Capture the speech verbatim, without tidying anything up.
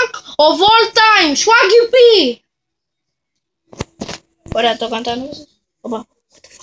track of all time, Swaggy P. Ora sto cantando. Opa.